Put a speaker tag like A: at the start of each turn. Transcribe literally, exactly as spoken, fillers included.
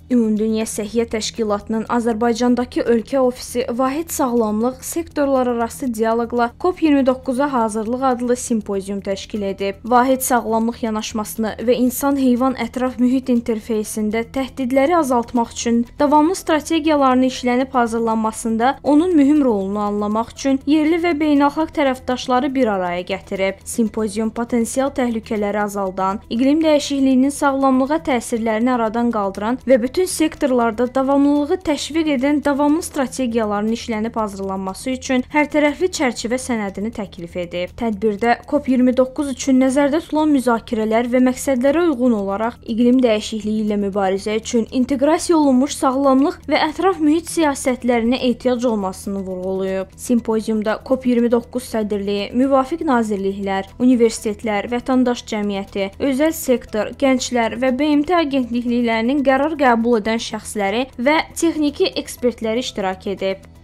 A: Ümumdünya Səhiyyə Təşkilatının Azərbaycandakı ölkə ofisi Vahid Sağlamlıq sektorlararası dialoqla COP iyirmi doqquza hazırlıq adlı simpozium təşkil edib. Vahid sağlamlıq yanaşmasını və insan-heyvan ətraf mühit interfeysində təhdidləri azaltmaq üçün davamlı strategiyalarını işlənib hazırlanmasında onun mühüm rolunu anlamaq üçün yerli və beynəlxalq tərəfdaşları bir araya gətirib. Simpozium potensial təhlükələri azaldan, iqlim dəyişikliyinin sağlamlığa təsirlərini aradan qaldıran və bütün Bütün sektorlarda davamlılığı təşviq edən davamlı strategiyaların işlənib hazırlanması üçün hərtərəfli çərçivə sənədini təklif edib. Tədbirdə COP iyirmi doqquz üçün nəzərdə tutulan müzakirələr və məqsədlərə uyğun olaraq iqlim dəyişikliyi ilə mübarizə üçün inteqrasiya olunmuş sağlamlıq və ətraf mühit siyasətlərinə ehtiyac olmasını vurğulayıb. Simpoziumda COP iyirmi doqquz sədrliyi, müvafiq nazirliklər, universitetlər, vətəndaş cəmiyyəti, özəl sektor, gənclər və B M T agentliklərinin qərar qəbul edən şəxsləri və texniki ekspertləri iştirak edib.